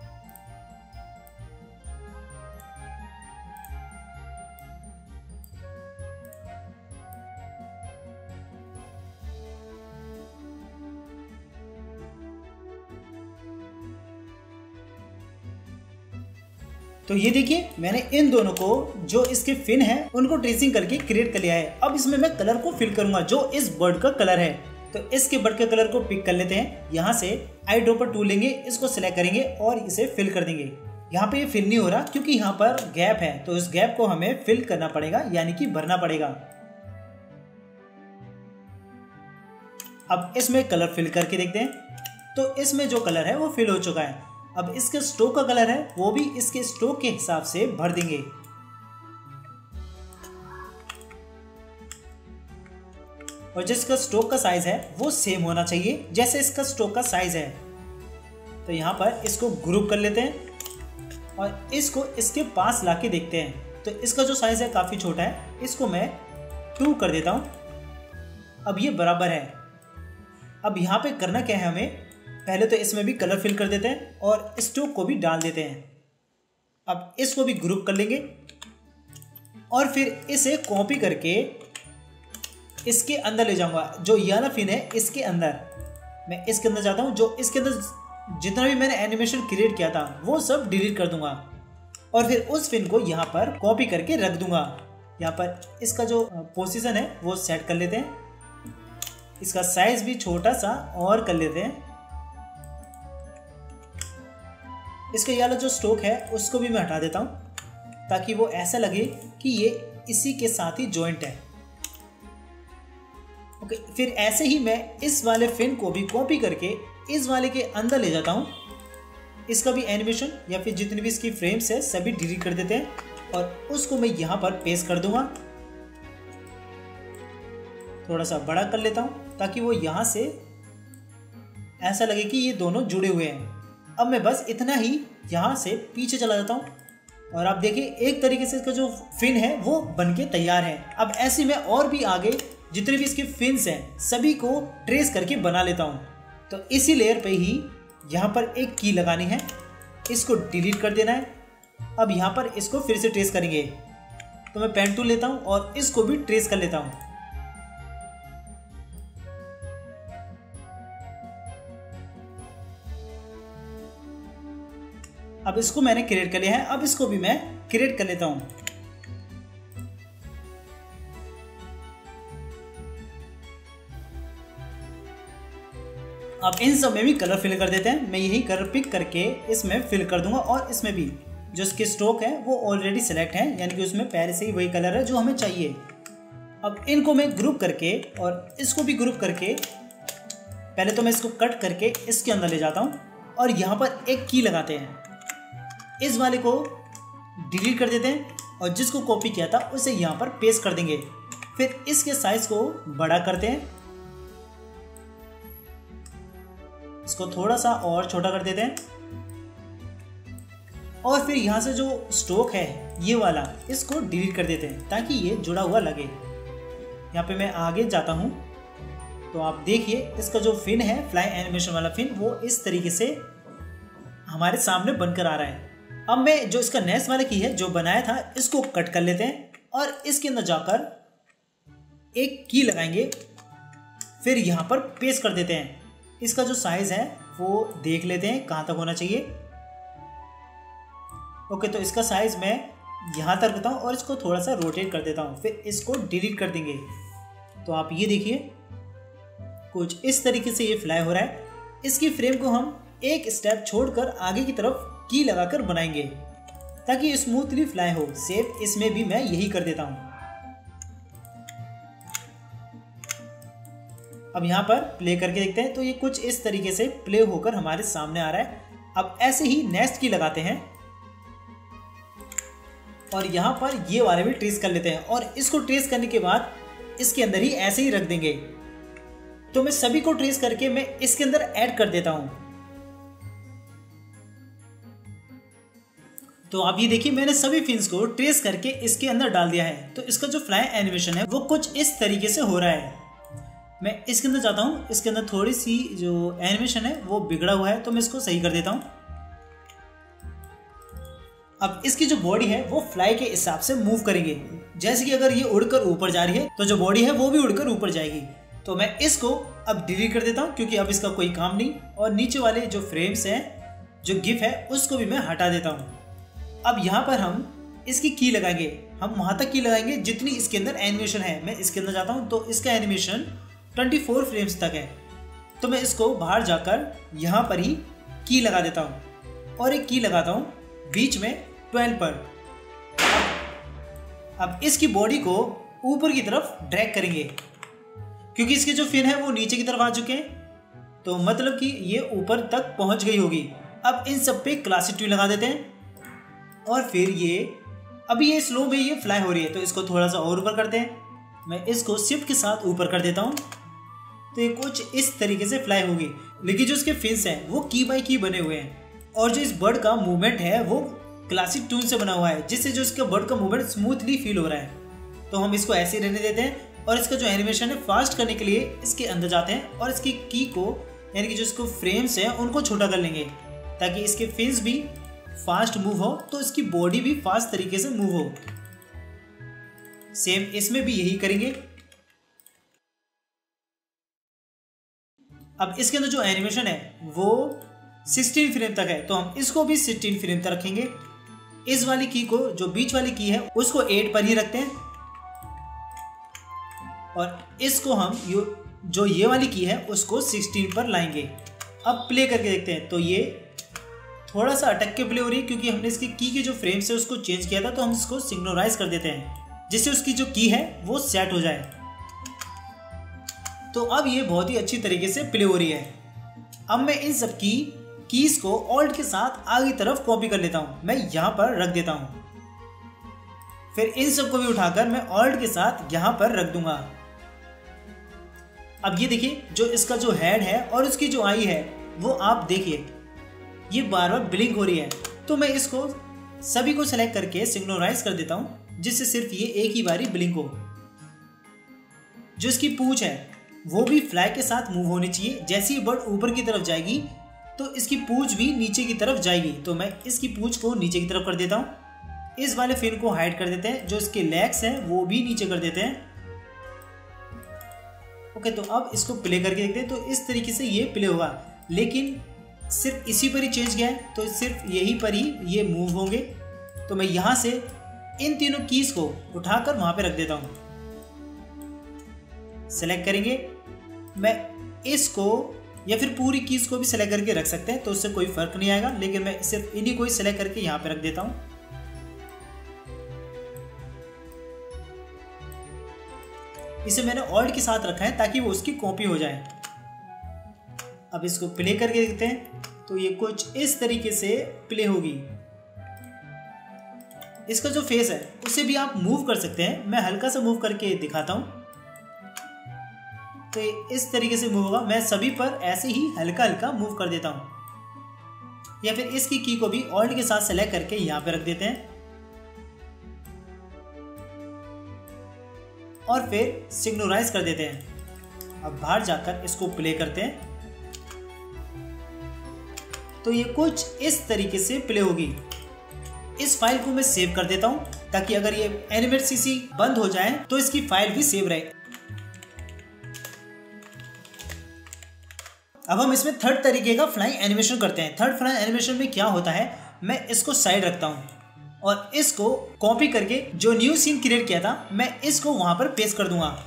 तो ये देखिए मैंने इन दोनों को जो इसके फिन है उनको ट्रेसिंग करके क्रिएट कर लिया है। अब इसमें मैं कलर को फिल करूंगा जो इस बर्ड का कलर है। तो इसके बर्ड के कलर को पिक कर लेते हैं। यहाँ से आई ड्रॉपर टूल लेंगे, इसको सिलेक्ट करेंगे और इसे फिल कर देंगे। यहाँ पे ये फिल नहीं हो रहा क्योंकि यहाँ पर गैप है, तो इस गैप को हमें फिल करना पड़ेगा, यानी कि भरना पड़ेगा। अब इसमें कलर फिल करके देखते हैं। तो इसमें जो कलर है वो फिल हो चुका है। अब इसके स्ट्रोक का कलर है वो भी इसके स्ट्रोक के हिसाब से भर देंगे। और जिसका स्ट्रोक का साइज है वो सेम होना चाहिए जैसे इसका स्ट्रोक का साइज है। तो यहाँ पर इसको ग्रुप कर लेते हैं और इसको इसके पास लाके देखते हैं। तो इसका जो साइज है काफी छोटा है, इसको मैं 2 कर देता हूँ। अब ये बराबर है। अब यहाँ पे करना क्या है, हमें पहले तो इसमें भी कलर फिल कर देते हैं और स्ट्रोक को भी डाल देते हैं। अब इसको भी ग्रुप कर लेंगे और फिर इसे कॉपी करके इसके अंदर ले जाऊंगा। जो ये वाला फिन है इसके अंदर, मैं इसके अंदर जाता हूँ। जो इसके अंदर जितना भी मैंने एनिमेशन क्रिएट किया था वो सब डिलीट कर दूंगा और फिर उस फिन को यहाँ पर कॉपी करके रख दूंगा। यहाँ पर इसका जो पोजीशन है वो सेट कर लेते हैं। इसका साइज भी छोटा सा और कर लेते हैं। इसका ये वाला जो स्ट्रोक है उसको भी मैं हटा देता हूँ ताकि वो ऐसा लगे कि ये इसी के साथ ही जॉइंट है। ओके, फिर ऐसे ही मैं इस वाले फिन को भी कॉपी करके इस वाले के अंदर ले जाता हूँ। इसका भी एनिमेशन या फिर जितनी भी इसकी फ्रेम्स है सभी डिलीट कर देते हैं और उसको मैं यहाँ पर पेस्ट कर दूंगा। थोड़ा सा बड़ा कर लेता हूँ ताकि वो यहाँ से ऐसा लगे कि ये दोनों जुड़े हुए हैं। अब मैं बस इतना ही यहाँ से पीछे चला जाता हूँ और आप देखिए एक तरीके से इसका जो फिन है वो बनके तैयार है। अब ऐसे में और भी आगे जितने भी इसके फिन्स हैं सभी को ट्रेस करके बना लेता हूँ। तो इसी लेयर पे ही यहाँ पर एक की लगानी है इसको डिलीट कर देना है। अब यहाँ पर इसको फिर से ट्रेस करेंगे, तो मैं पेन टूल लेता हूँ और इसको भी ट्रेस कर लेता हूँ। अब इसको मैंने क्रिएट कर लिया है, अब इसको भी मैं क्रिएट कर लेता हूँ। अब इन सब में भी कलर फिल कर देते हैं। मैं यही कलर पिक करके इसमें फिल कर दूंगा और इसमें भी जो इसके स्ट्रोक है वो ऑलरेडी सेलेक्ट है, यानी कि उसमें पहले से ही वही कलर है जो हमें चाहिए। अब इनको मैं ग्रुप करके और इसको भी ग्रुप करके पहले तो मैं इसको कट करके इसके अंदर ले जाता हूँ और यहाँ पर एक की लगाते हैं। इस वाले को डिलीट कर देते हैं और जिसको कॉपी किया था उसे यहाँ पर पेस्ट कर देंगे। फिर इसके साइज को बड़ा करते हैं, इसको थोड़ा सा और छोटा कर देते हैं और फिर यहाँ से जो स्ट्रोक है ये वाला इसको डिलीट कर देते हैं ताकि ये जुड़ा हुआ लगे। यहाँ पे मैं आगे जाता हूँ तो आप देखिए इसका जो फिन है, फ्लाई एनिमेशन वाला फिन, वो इस तरीके से हमारे सामने बनकर आ रहा है। अब मैं जो इसका नेक्स्ट वाला की है जो बनाया था इसको कट कर लेते हैं और इसके अंदर जाकर एक की लगाएंगे, फिर यहाँ पर पेस्ट कर देते हैं। इसका जो साइज है वो देख लेते हैं कहाँ तक होना चाहिए। ओके, तो इसका साइज मैं यहाँ तक रखता हूँ और इसको थोड़ा सा रोटेट कर देता हूँ, फिर इसको डिलीट कर देंगे। तो आप ये देखिए कुछ इस तरीके से ये फ्लाई हो रहा है। इसकी फ्रेम को हम एक स्टेप छोड़कर आगे की तरफ की लगाकर बनाएंगे ताकि स्मूथली फ्लाई हो। सेम इसमें भी मैं यही कर देता हूँ। अब यहाँ पर प्ले करके देखते हैं तो ये कुछ इस तरीके से प्ले होकर हमारे सामने आ रहा है। अब ऐसे ही नेक्स्ट की लगाते हैं और यहाँ पर ये वाले भी ट्रेस कर लेते हैं और इसको ट्रेस करने के बाद इसके अंदर ही ऐसे ही रख देंगे। तो मैं सभी को ट्रेस करके मैं इसके अंदर ऐड कर देता हूँ। तो आप ये देखिए मैंने सभी फिन्स को ट्रेस करके इसके अंदर डाल दिया है। तो इसका जो फ्लाई एनिमेशन है वो कुछ इस तरीके से हो रहा है। मैं इसके अंदर जाता हूँ, इसके अंदर थोड़ी सी जो एनिमेशन है वो बिगड़ा हुआ है तो मैं इसको सही कर देता हूँ। अब इसकी जो बॉडी है वो फ्लाई के हिसाब से मूव करेंगे। जैसे कि अगर ये उड़कर ऊपर जा रही है तो जो बॉडी है वो भी उड़कर ऊपर जाएगी। तो मैं इसको अब डिलीट कर देता हूँ क्योंकि अब इसका कोई काम नहीं। और नीचे वाले जो फ्रेम्स हैं, जो गिफ है, उसको भी मैं हटा देता हूँ। अब यहाँ पर हम इसकी की लगाएंगे, हम वहाँ तक की लगाएंगे जितनी इसके अंदर एनिमेशन है। मैं इसके अंदर जाता हूँ तो इसका एनिमेशन 24 फ्रेम्स तक है। तो मैं इसको बाहर जाकर यहाँ पर ही की लगा देता हूँ और एक की लगाता हूँ बीच में 12 पर। अब इसकी बॉडी को ऊपर की तरफ ड्रैग करेंगे क्योंकि इसके जो फिन है वो नीचे की तरफ आ चुके हैं, तो मतलब कि ये ऊपर तक पहुँच गई होगी। अब इन सब पे क्लासिक ट्यून लगा देते हैं और फिर ये अभी ये स्लो में ये फ्लाई हो रही है तो इसको थोड़ा सा और ऊपर करते हैं। मैं इसको शिफ्ट के साथ ऊपर कर देता हूँ तो ये कुछ इस तरीके से फ्लाई होगी। लेकिन जो इसके फिन्स हैं वो की बाई की बने हुए हैं और जो इस बर्ड का मूवमेंट है वो क्लासिक ट्यून से बना हुआ है, जिससे जो इसका बर्ड का मूवमेंट स्मूथली फील हो रहा है। तो हम इसको ऐसे ही रहने देते हैं और इसका जो एनिमेशन है फास्ट करने के लिए इसके अंदर जाते हैं और इसकी की को यानी कि जो इसको फ्रेम्स हैं उनको छोटा कर लेंगे ताकि इसके फिन्स भी फास्ट मूव हो तो इसकी बॉडी भी फास्ट तरीके से मूव हो। सेम इसमें भी यही करेंगे। अब इसके अंदर जो एनिमेशन है वो 16 फ्रेम तक है तो हम इसको भी 16 फ्रेम तक रखेंगे। इस वाली की को, जो बीच वाली की है, उसको 8 पर ही रखते हैं और इसको हम जो ये वाली की है उसको 16 पर लाएंगे। अब प्ले करके देखते हैं तो ये थोड़ा सा अटक के प्ले हो रही है क्योंकि हमने इसकी की के जो फ्रेम्स है उसको चेंज किया था। तो हम इसको सिंक्रोनाइज कर देते हैं जिससे उसकी जो की है वो सेट हो जाए। तो अब ये बहुत ही अच्छी तरीके से प्ले हो रही है। अब मैं इन सब की कीज को ऑल्ट के साथ आगे तरफ कॉपी कर लेता हूं। मैं यहां पर रख देता हूं, फिर इन सब को भी उठाकर मैं ऑल्ट के साथ यहां पर रख दूंगा। अब ये देखिए जो इसका जो हेड है और उसकी जो आई है वो आप देखिए ये बार बार ब्लिंक हो रही है। तो मैं इसको सभी को सेलेक्ट करके सिंक्रोनाइज कर देता हूं जिससे सिर्फ ये एक ही बारी ब्लिंक हो। जो इसकी पूंछ है वो भी फ्लाई के साथ मूव होनी चाहिए। जैसे ही बर्ड ऊपर की तरफ जाएगी तो इसकी पूंछ भी नीचे की तरफ जाएगी। तो मैं इसकी पूंछ को नीचे की तरफ कर देता हूँ। इस वाले फिन को हाइड कर देते हैं, जो इसके लेग्स हैं वो भी नीचे कर देते हैं। ओके, तो अब इसको प्ले करके देखते हैं। तो इस तरीके से ये प्ले होगा, लेकिन सिर्फ इसी पर ही चेंज गया है, तो सिर्फ यहीं पर ही ये मूव होंगे। तो मैं यहाँ से इन तीनों कीज को उठाकर वहां पे रख देता हूँ। सेलेक्ट करेंगे, मैं इसको या फिर पूरी कीज को भी सेलेक्ट करके रख सकते हैं, तो उससे कोई फर्क नहीं आएगा, लेकिन मैं सिर्फ इन्हीं को ही सेलेक्ट करके यहाँ पे रख देता हूँ। इसे मैंने ऑल्ट के साथ रखा है ताकि वो उसकी कॉपी हो जाए। अब इसको प्ले करके देखते हैं, तो ये कुछ इस तरीके से प्ले होगी। इसका जो फेस है उसे भी आप मूव कर सकते हैं। मैं हल्का सा मूव करके दिखाता हूं, तो ये इस तरीके से मूव होगा। मैं सभी पर ऐसे ही हल्का हल्का मूव कर देता हूं, या फिर इसकी की को भी ऑल्ट के साथ सेलेक्ट करके यहां पे रख देते हैं और फिर सिग्नोराइज कर देते हैं। अब बाहर जाकर इसको प्ले करते हैं, तो ये कुछ इस तरीके से प्ले होगी। इस फाइल को मैं सेव कर देता हूं, ताकि अगर ये एनिमेट सीसी बंद हो जाए तो इसकी फाइल भी सेव रहे। अब हम इसमें थर्ड तरीके का फ्लाइंग एनिमेशन करते हैं। थर्ड फ्लाइंग एनिमेशन में क्या होता है, मैं इसको साइड रखता हूं और इसको कॉपी करके जो न्यू सीन क्रिएट किया था मैं इसको वहां पर पेस्ट कर दूंगा।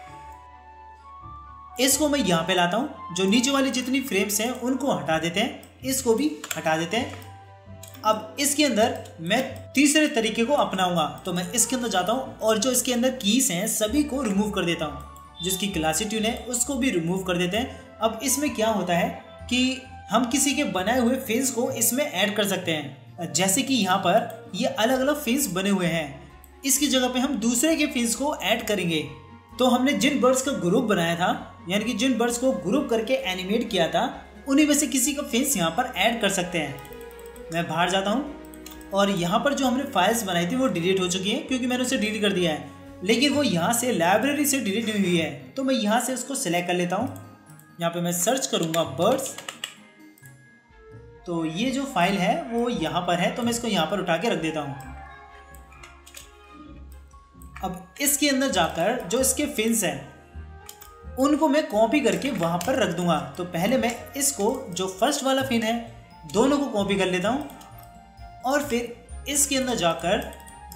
इसको मैं यहां पे लाता हूं, जो नीचे वाली जितनी फ्रेम्स हैं उनको हटा देते हैं, इसको भी हटा देते हैं। अब इसके अंदर मैं तीसरे तरीके को अपनाऊंगा, तो मैं इसके अंदर जाता हूं और जो इसके अंदर कीज हैं सभी को रिमूव कर देता हूं। जिसकी क्लासी ट्यून है उसको भी रिमूव कर देते हैं। अब इसमें क्या होता है कि हम किसी के बनाए हुए फेस को इसमें ऐड कर सकते हैं। जैसे कि यहाँ पर ये अलग अलग फेस बने हुए हैं, इसकी जगह पे हम दूसरे के फेस को ऐड करेंगे। तो हमने जिन बर्ड्स का ग्रुप बनाया था, यानी कि जिन बर्ड्स को ग्रुप करके एनिमेट किया था, उन्हीं में से किसी का फेस यहाँ पर ऐड कर सकते हैं। मैं बाहर जाता हूँ और यहाँ पर जो हमने फाइल्स बनाई थी वो डिलीट हो चुकी है, क्योंकि मैंने उसे डिलीट कर दिया है, लेकिन वो यहाँ से लाइब्रेरी से डिलीट नहीं हुई है। तो मैं यहाँ से उसको सिलेक्ट कर लेता हूँ। यहाँ पे मैं सर्च करूँगा बर्ड्स, तो ये जो फाइल है वो यहाँ पर है, तो मैं इसको यहाँ पर उठा के रख देता हूँ। अब इसके अंदर जाकर जो इसके फिन्स हैं उनको मैं कॉपी करके वहाँ पर रख दूंगा। तो पहले मैं इसको, जो फर्स्ट वाला फिन है, दोनों को कॉपी कर लेता हूँ और फिर इसके अंदर जाकर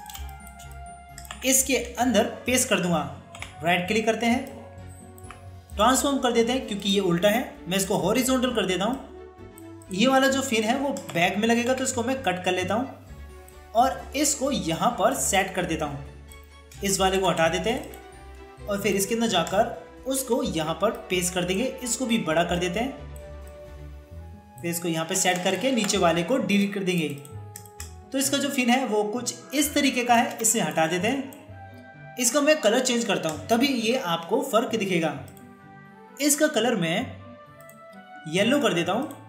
इसके अंदर पेस्ट कर दूंगा। राइट क्लिक करते हैं, ट्रांसफॉर्म कर देते हैं, क्योंकि ये उल्टा है। मैं इसको हॉरिजॉन्टल कर देता हूँ। ये वाला जो फिन है वो बैक में लगेगा, तो इसको मैं कट कर लेता हूँ और इसको यहाँ पर सेट कर देता हूँ। इस वाले को हटा देते हैं और फिर इसके अंदर जाकर उसको यहाँ पर पेस्ट कर देंगे। इसको भी बड़ा कर देते हैं, फिर इसको यहाँ पे सेट करके नीचे वाले को डिलीट कर देंगे। तो इसका जो फिन है वो कुछ इस तरीके का है, इसे हटा देते हैं। इसका मैं कलर चेंज करता हूँ, तभी ये आपको फर्क दिखेगा। इसका कलर मैं येलो कर देता हूँ,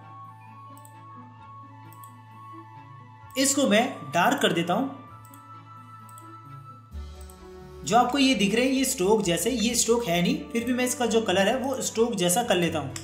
इसको मैं डार्क कर देता हूँ। जो आपको ये दिख रहे हैं ये स्ट्रोक जैसे, ये स्ट्रोक है नहीं, फिर भी मैं इसका जो कलर है वो स्ट्रोक जैसा कर लेता हूं।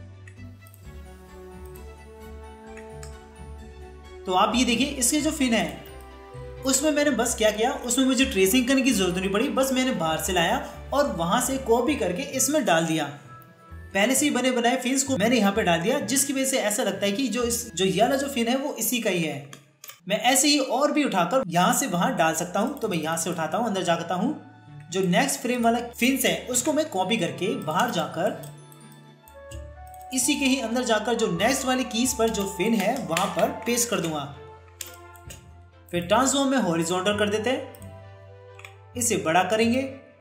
तो आप ये देखिए, इसके जो फिन है उसमें मैंने बस क्या किया, उसमें मुझे ट्रेसिंग करने की जरूरत नहीं पड़ी। बस मैंने बाहर से लाया और वहां से कॉपी करके इसमें डाल दिया। पहले से ही बने बनाए फिन्स को मैंने यहाँ पे डाल दिया, जिसकी वजह से ऐसा लगता है कि जो ये वाला जो फिन है वो इसी का ही है। मैं ऐसे ही और भी उठाकर यहाँ से वहां डाल सकता हूँ। तो मैं यहाँ से उठाता हूँ, अंदर जाता हूँ, जो नेक्स्ट फ्रेम वाला फिन्स है उसको मैं कॉपी करके बाहर जाकर इसी के ही अंदर जाकर जो नेक्स्ट वाली कीज पर जो फिन है वहां पर पेस्ट कर दूंगा। फिर ट्रांसफॉर्म में हॉरिजॉन्टल कर देते हैं, इसे बड़ा करेंगे,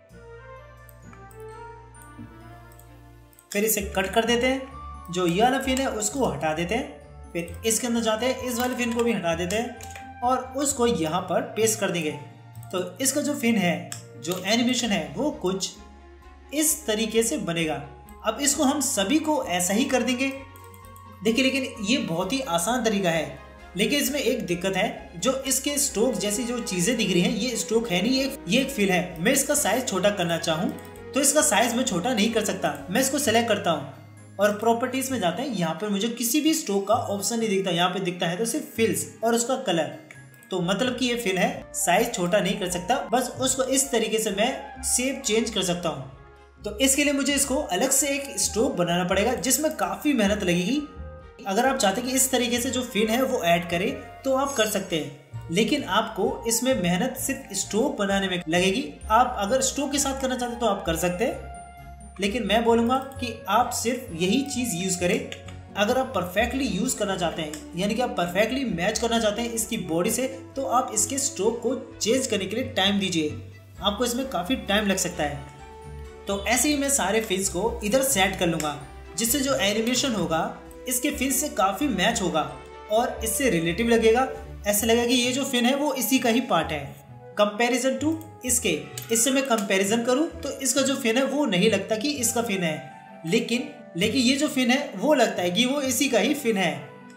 फिर इसे कट कर देते हैं। जो ये वाला फिन है उसको हटा देते हैं, फिर इसके अंदर जाते हैं, इस वाले फिन को भी हटा देते हैं और उसको यहाँ पर पेस्ट कर देंगे। तो इसका जो फिन है, जो एनिमेशन है, वो कुछ इस तरीके से बनेगा। अब इसको हम सभी को ऐसा ही कर देंगे। देखिए, लेकिन ये बहुत ही आसान तरीका है, लेकिन इसमें एक दिक्कत है। जो इसके स्ट्रोक जैसी जो चीजें दिख रही हैं, ये स्ट्रोक है नहीं, ये एक फिल है। मैं इसका साइज छोटा करना चाहूँ तो इसका साइज मैं छोटा नहीं कर सकता। मैं इसको सेलेक्ट करता हूँ और प्रॉपर्टीज में जाते हैं। यहाँ पर मुझे किसी भी स्ट्रोक का ऑप्शन नहीं दिखता, यहाँ पे दिखता है तो सिर्फ फिल्स और उसका कलर। तो मतलब कि ये फिल है, साइज छोटा नहीं कर सकता, बस उसको इस तरीके से मैं शेप चेंज कर सकता हूँ। तो इसके लिए मुझे इसको अलग से एक स्ट्रोक बनाना पड़ेगा जिसमें काफी मेहनत लगेगी। अगर आप चाहते हैं कि इस तरीके से जो फिल है वो ऐड करे तो आप कर सकते हैं, लेकिन आपको इसमें मेहनत सिर्फ स्ट्रोक बनाने में लगेगी। आप अगर स्ट्रोक के साथ करना चाहते हैं तो आप कर सकते हैं, लेकिन मैं बोलूँगा कि आप सिर्फ यही चीज़ यूज़ करें। अगर आप परफेक्टली यूज़ करना चाहते हैं, यानी कि आप परफेक्टली मैच करना चाहते हैं इसकी बॉडी से, तो आप इसके स्ट्रोक को चेंज करने के लिए टाइम दीजिए। आपको इसमें काफ़ी टाइम लग सकता है। तो ऐसे ही मैं सारे फिल्स को इधर सेट कर लूँगा, जिससे जो एनिमेशन होगा इसके फिल्स से काफ़ी मैच होगा और इससे रिलेटिव लगेगा। ऐसे लगेगा कि ये जो फिन है वो इसी का ही पार्ट है। कंपैरिजन टू इससे मैं कंपैरिजन करूं तो इसका जो फिन है वो नहीं लगता कि इसका फिन है, लेकिन ये जो फिन है वो लगता है कि वो इसी का ही फिन है।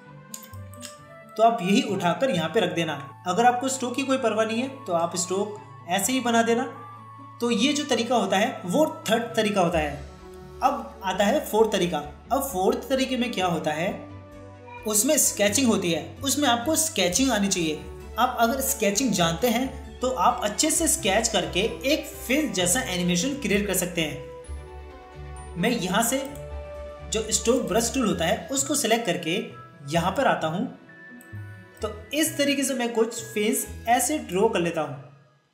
तो आप यही उठाकर यहाँ पे रख देना। अगर आपको स्ट्रोक की कोई परवाह नहीं है तो आप स्ट्रोक ऐसे ही बना देना। तो ये जो तरीका होता है वो थर्ड तरीका होता है। अब आता है फोर्थ तरीका। अब फोर्थ तरीके में क्या होता है, उसमें स्केचिंग होती है। उसमें आपको स्केचिंग आनी चाहिए। आप अगर स्केचिंग जानते हैं तो आप अच्छे से स्केच करके एक फिल जैसा एनिमेशन क्रिएट कर सकते हैं। मैं यहाँ से जो स्ट्रोक ब्रश टूल होता है उसको सिलेक्ट करके यहाँ पर आता हूँ। तो इस तरीके से मैं कुछ फिल्स ऐसे ड्रॉ कर लेता हूँ।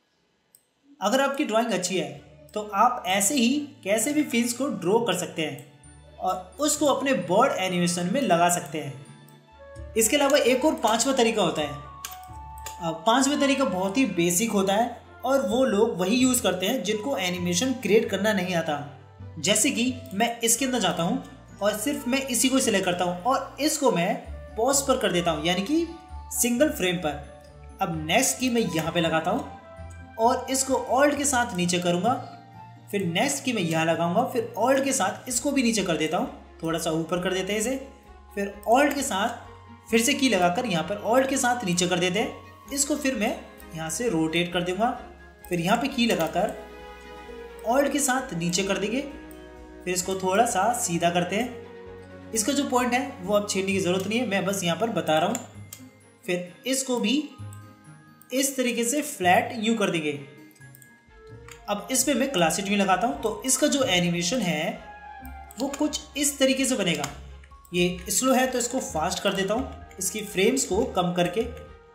अगर आपकी ड्राइंग अच्छी है तो आप ऐसे ही कैसे भी फिल्स को ड्रॉ कर सकते हैं और उसको अपने बर्ड एनिमेशन में लगा सकते हैं। इसके अलावा एक और पांचवा तरीका होता है। पांचवा तरीका बहुत ही बेसिक होता है और वो लोग वही यूज़ करते हैं जिनको एनिमेशन क्रिएट करना नहीं आता। जैसे कि मैं इसके अंदर जाता हूँ और सिर्फ मैं इसी को सिलेक्ट करता हूँ और इसको मैं पॉज पर कर देता हूँ, यानी कि सिंगल फ्रेम पर। अब नेक्स्ट की मैं यहाँ पे लगाता हूँ और इसको ऑल्ट के साथ नीचे करूँगा। फिर नेक्स्ट की मैं यहाँ लगाऊंगा, फिर ऑल्ट के साथ इसको भी नीचे कर देता हूँ, थोड़ा सा ऊपर कर देते हैं इसे। फिर ऑल्ट के साथ फिर से की लगाकर यहाँ पर ऑल्ट के साथ नीचे कर देते हैं। इसको फिर मैं यहाँ से रोटेट कर दूंगा। फिर यहाँ पे की लगाकर ऑल्ट के साथ नीचे कर देंगे। फिर इसको थोड़ा सा सीधा करते हैं। इसका जो पॉइंट है वो अब छेड़ने की ज़रूरत नहीं है, मैं बस यहाँ पर बता रहा हूँ। फिर इसको भी इस तरीके से फ्लैट यूँ कर देंगे। अब इस पे मैं क्लासिक भी लगाता हूँ तो इसका जो एनिमेशन है वो कुछ इस तरीके से बनेगा। ये स्लो है तो इसको फास्ट कर देता हूँ, इसकी फ्रेम्स को कम करके,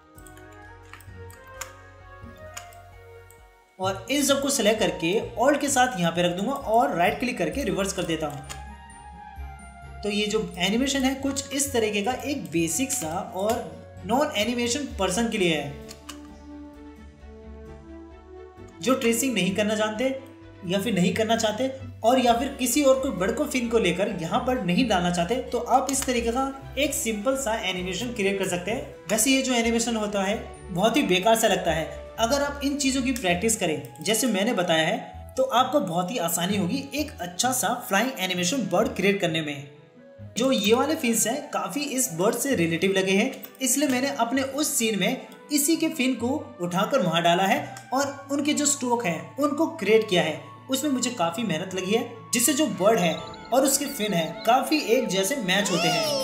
और इन सब को सिलेक्ट करके ऑल्ट के साथ यहाँ पे रख दूंगा और राइट क्लिक करके रिवर्स कर देता हूँ। तो ये जो एनिमेशन है कुछ इस तरीके का एक बेसिक सा और नॉन एनिमेशन पर्सन के लिए है, जो ट्रेसिंग नहीं करना जानते या फिर नहीं करना चाहते और या फिर किसी और कोई बड़को फिन को लेकर यहाँ पर नहीं डालना चाहते। तो आप इस तरीके का एक सिंपल सा एनिमेशन क्रिएट कर सकते हैं। वैसे ये जो एनिमेशन होता है बहुत ही बेकार सा लगता है। अगर आप इन चीज़ों की प्रैक्टिस करें जैसे मैंने बताया है तो आपको बहुत ही आसानी होगी एक अच्छा सा फ्लाइंग एनिमेशन बर्ड क्रिएट करने में। जो ये वाले फिन्स हैं काफ़ी इस बर्ड से रिलेटिव लगे हैं, इसलिए मैंने अपने उस सीन में इसी के फिन को उठाकर वहाँ डाला है और उनके जो स्ट्रोक हैं उनको क्रिएट किया है। उसमें मुझे काफ़ी मेहनत लगी है, जिससे जो बर्ड है और उसके फिन है काफ़ी एक जैसे मैच होते हैं।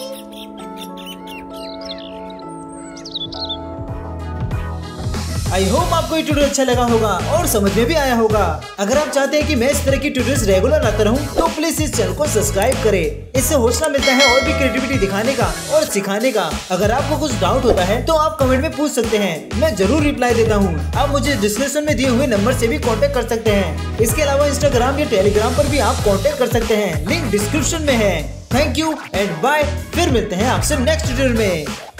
आई होप आपको ये ट्यूटोरियल अच्छा लगा होगा और समझ में भी आया होगा। अगर आप चाहते हैं कि मैं इस तरह की ट्यूटोरियल्स रेगुलर लाता रहूं तो प्लीज इस चैनल को सब्सक्राइब करें। इससे हौसला मिलता है और भी क्रिएटिविटी दिखाने का और सिखाने का। अगर आपको कुछ डाउट होता है तो आप कमेंट में पूछ सकते हैं, मैं जरूर रिप्लाई देता हूँ। आप मुझे डिस्क्रिप्शन में दिए हुए नंबर से भी कॉन्टेक्ट कर सकते हैं। इसके अलावा इंस्टाग्राम या टेलीग्राम पर भी आप कॉन्टेक्ट कर सकते हैं, लिंक डिस्क्रिप्शन में है। Thank you and bye. फिर मिलते हैं आपसे नेक्स्ट ट्यूटोरियल में।